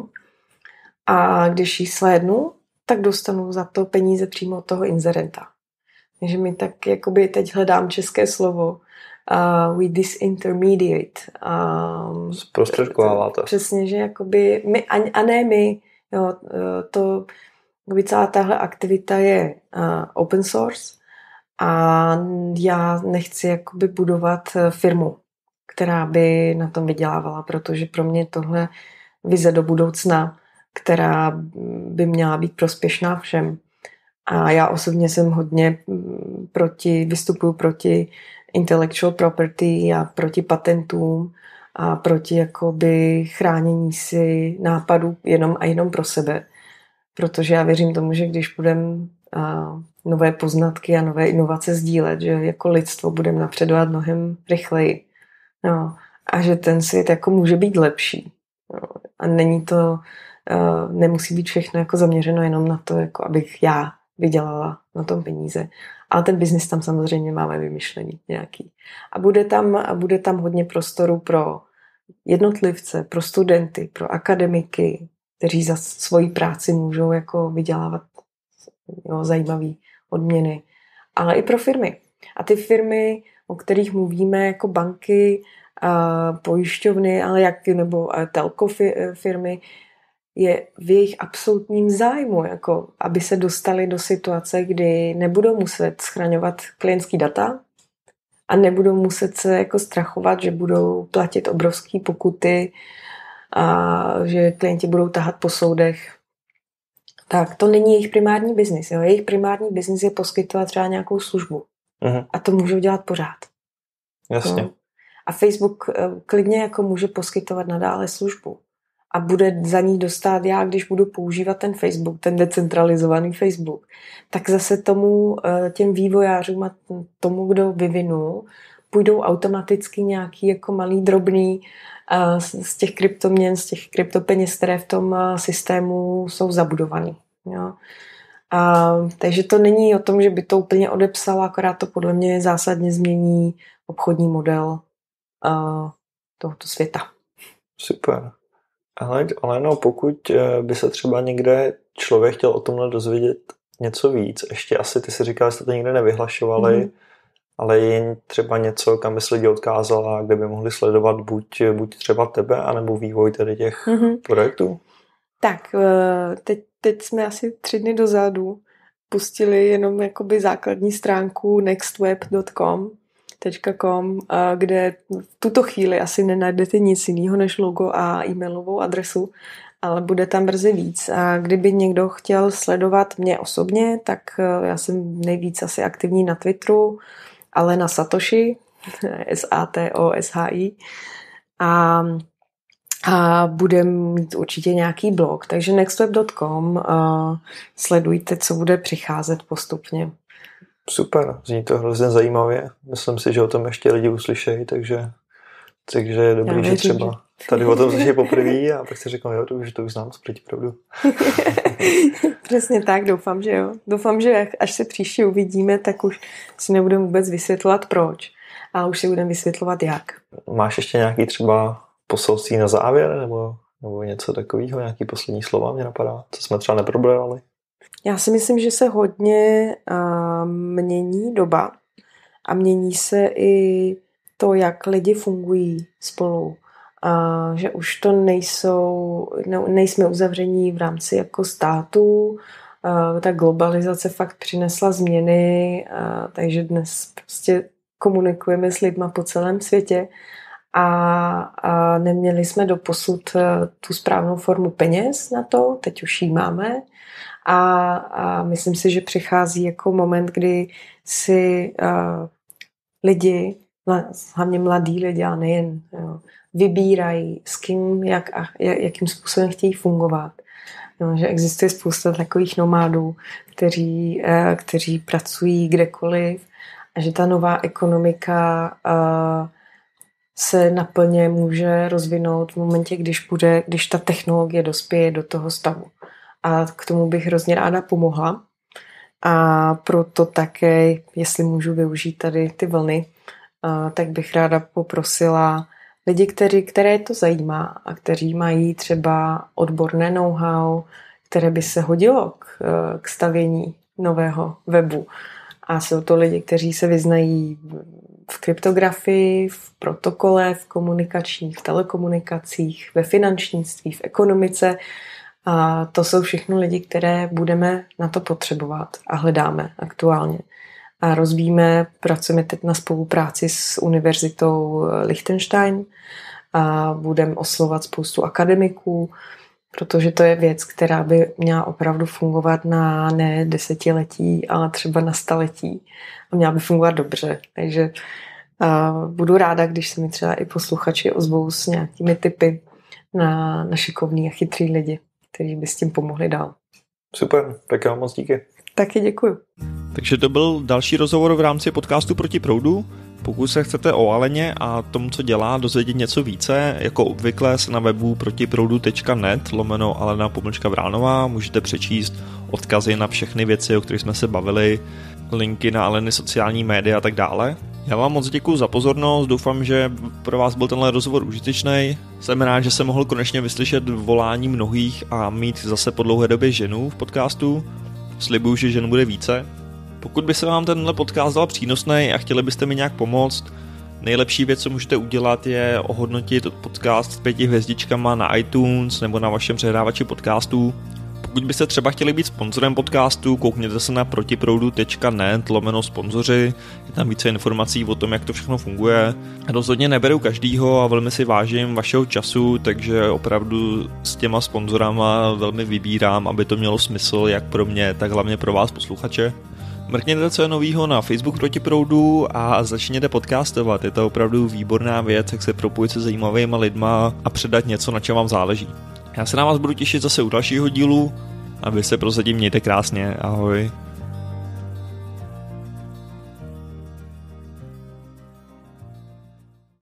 a když ji slédnu, tak dostanu za to peníze přímo od toho inzerenta. Takže mi tak jakoby teď hledám české slovo uh, we disintermediate. Um, Zprostředkováváte. Přesně, že jakoby my, a, a ne my, jo, to celá tahle aktivita je uh, open source a já nechci jakoby budovat firmu, která by na tom vydělávala, protože pro mě tohle vize do budoucna, která by měla být prospěšná všem. A já osobně jsem hodně proti, vystupuji proti intellectual property a proti patentům a proti jakoby chránění si nápadů jenom a jenom pro sebe. Protože já věřím tomu, že když budeme nové poznatky a nové inovace sdílet, že jako lidstvo budeme napředovat mnohem rychleji. No, a že ten svět jako může být lepší. No, a není to, nemusí být všechno jako zaměřeno jenom na to, jako abych já vydělala na tom peníze. Ale ten biznis tam samozřejmě máme vymyšlený nějaký. A bude tam, a bude tam hodně prostoru pro jednotlivce, pro studenty, pro akademiky, kteří za svoji práci můžou jako vydělávat jo, zajímavé odměny. Ale i pro firmy. A ty firmy, o kterých mluvíme, jako banky, pojišťovny, ale jak, nebo telko firmy, je v jejich absolutním zájmu, jako aby se dostali do situace, kdy nebudou muset schraňovat klientský data a nebudou muset se jako strachovat, že budou platit obrovské pokuty a že klienti budou tahat po soudech. Tak to není jejich primární biznis. Jo? Jejich primární biznis je poskytovat třeba nějakou službu. Uh-huh. A to můžou dělat pořád. Jasně. No? A Facebook klidně jako může poskytovat nadále službu. A bude za ní dostat já, když budu používat ten Facebook, ten decentralizovaný Facebook, tak zase tomu, těm vývojářům a tomu, kdo vyvinul, půjdou automaticky nějaký jako malý drobný z těch kryptoměn, z těch kryptopeněz, které v tom systému jsou zabudovaný. Jo. A, takže to není o tom, že by to úplně odepsalo, akorát to podle mě zásadně změní obchodní model uh, tohoto světa. Super. Ale, ale no, pokud by se třeba někde člověk chtěl o tomhle dozvědět něco víc, ještě asi ty si říkala, že jste to nikde nevyhlašovali, mm. ale jen třeba něco, kam bys lidi odkázala, kde by mohli sledovat buď, buď třeba tebe, anebo vývoj tedy těch mm-hmm. projektů? Tak, teď, teď jsme asi tři dny dozadu pustili jenom jakoby základní stránku nextweb tečka com .com, kde v tuto chvíli asi nenajdete nic jiného než logo a e-mailovou adresu, ale bude tam brzy víc. A kdyby někdo chtěl sledovat mě osobně, tak já jsem nejvíc asi aktivní na Twitteru, ale na Satoshi, S A T O S H I. A, a budem mít určitě nějaký blog, takže nextweb tečka com sledujte, co bude přicházet postupně. Super, zní to hrozně zajímavě. Myslím si, že o tom ještě lidi uslyšejí, takže, takže je dobrý, že třeba tady o tom slyší poprvé a pak si řeknu, jo, to už, to už znám, sproti pravdu. Přesně tak, doufám, že jo. Doufám, že až se příště uvidíme, tak už si nebudeme vůbec vysvětlovat proč, ale už si budeme vysvětlovat jak. Máš ještě nějaký třeba poselství na závěr, nebo, nebo něco takového, nějaký poslední slova mě napadá, co jsme třeba neprobrali? Já si myslím, že se hodně uh, mění doba a mění se i to, jak lidi fungují spolu. Uh, že už to nejsou, ne, nejsme uzavření v rámci jako států. Uh, ta globalizace fakt přinesla změny, uh, takže dnes prostě komunikujeme s lidma po celém světě a, a neměli jsme doposud tu správnou formu peněz na to, teď už ji máme a, a myslím si, že přichází jako moment, kdy si uh, lidi, hlavně mladí lidi, a nejen, jo, vybírají, s kým, jak a jakým způsobem chtějí fungovat. No, že existuje spousta takových nomádů, kteří, kteří pracují kdekoliv a že ta nová ekonomika se naplně může rozvinout v momentě, když, bude, když ta technologie dospěje do toho stavu. A k tomu bych hrozně ráda pomohla. A proto také, jestli můžu využít tady ty vlny, tak bych ráda poprosila lidi, který, které to zajímá a kteří mají třeba odborné know-how, které by se hodilo k, k stavění nového webu. A jsou to lidi, kteří se vyznají v kryptografii, v protokole, v komunikačních, v telekomunikacích, ve finančnictví, v ekonomice. A to jsou všechno lidi, které budeme na to potřebovat a hledáme aktuálně. A rozvíjíme, pracujeme teď na spolupráci s Univerzitou Liechtenstein a budeme oslovovat spoustu akademiků, protože to je věc, která by měla opravdu fungovat na ne desetiletí, ale třeba na staletí a měla by fungovat dobře. Takže uh, budu ráda, když se mi třeba i posluchači ozvou s nějakými tipy na, na šikovný a chytrý lidi, kteří by s tím pomohli dál. Super, tak já moc díky. Taky děkuju. Takže to byl další rozhovor v rámci podcastu Proti proudu. Pokud se chcete o Aleně a tomu, co dělá, dozvědět něco více, jako obvykle se na webu protiproudu tečka net lomeno Alena pomlčka Vránová můžete přečíst odkazy na všechny věci, o kterých jsme se bavili, linky na Aleny sociální média a tak dále. Já vám moc děkuji za pozornost, doufám, že pro vás byl tenhle rozhovor užitečný. Jsem rád, že jsem mohl konečně vyslyšet volání mnohých a mít zase po dlouhé době ženu v podcastu. Slibuju, že žen bude více. Pokud by se vám tenhle podcast dal přínosný a chtěli byste mi nějak pomoct, nejlepší věc, co můžete udělat, je ohodnotit podcast s pěti hvězdičkama na iTunes nebo na vašem přehrávači podcastů. Pokud byste třeba chtěli být sponzorem podcastu, koukněte se na protiproudu tečka net lomeno sponzoři, je tam více informací o tom, jak to všechno funguje. Rozhodně neberu každýho a velmi si vážím vašeho času, takže opravdu s těma sponzorama velmi vybírám, aby to mělo smysl jak pro mě, tak hlavně pro vás posluchače. Mrkněte, co je novýho na Facebook Proti proudu a začněte podcastovat. Je to opravdu výborná věc, jak se propojit se zajímavými lidma a předat něco, na čem vám záleží. Já se na vás budu těšit zase u dalšího dílu a vy se prozatím mějte krásně. Ahoj.